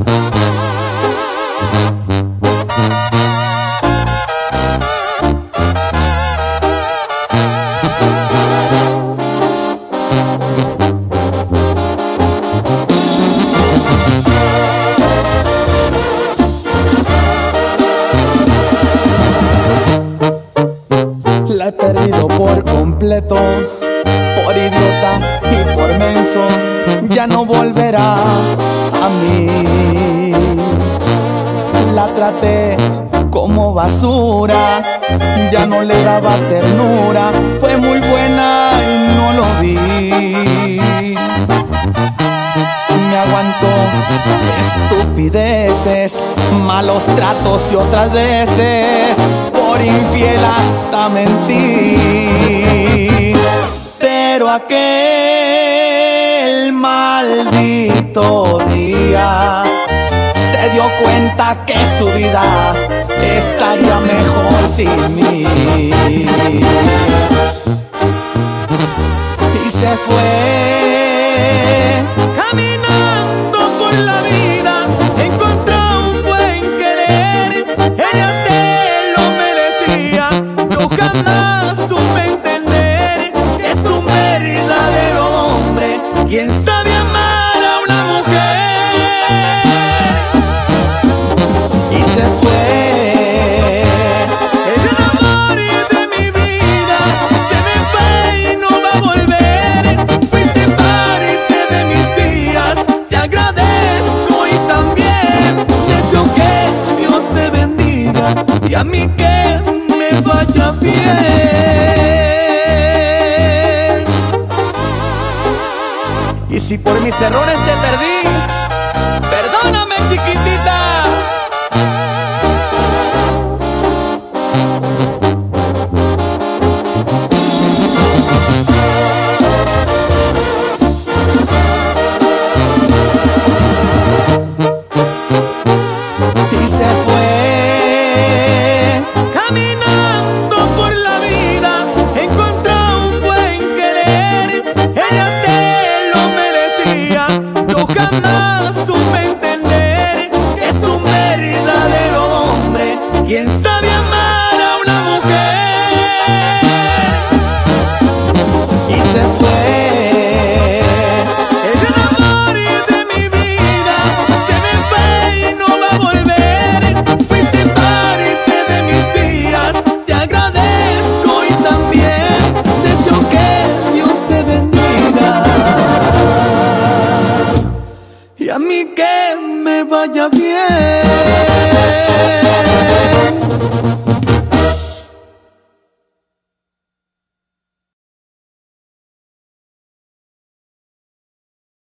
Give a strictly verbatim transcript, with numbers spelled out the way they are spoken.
La he perdido por completo, por idiota y por menso, ya no volverá a mí. La traté como basura, ya no le daba ternura, fue muy buena y no lo vi. Me aguantó estupideces, malos tratos y otras veces por infiel hasta mentí. Pero aquel maldito día se dio cuenta que su vida estaría mejor sin mí. Y se fue caminando por la vida, encontró un buen querer, ella se lo merecía. Yo jamás supe entender que es un verdadero hombre quien sabe amar a una mujer. Y se fue el amor de mi vida, se me fue y no va a volver. Fuiste parte de mis días, te agradezco y también deseo que Dios te bendiga y a mí que me vaya bien. Y si por mis errores te perdí, perdóname, chiquitita. Y se fue caminando por la vida, encontró un buen querer, ella se lo merecía. Yo jamás supe entender que es un verdadero hombre quien sabe amar a una mujer. Y se fue el amor de mi vida, se me fue y no va a volver. Fuiste parte de mis días, te agradezco y también deseo que Dios te bendiga y a mí que me vaya bien.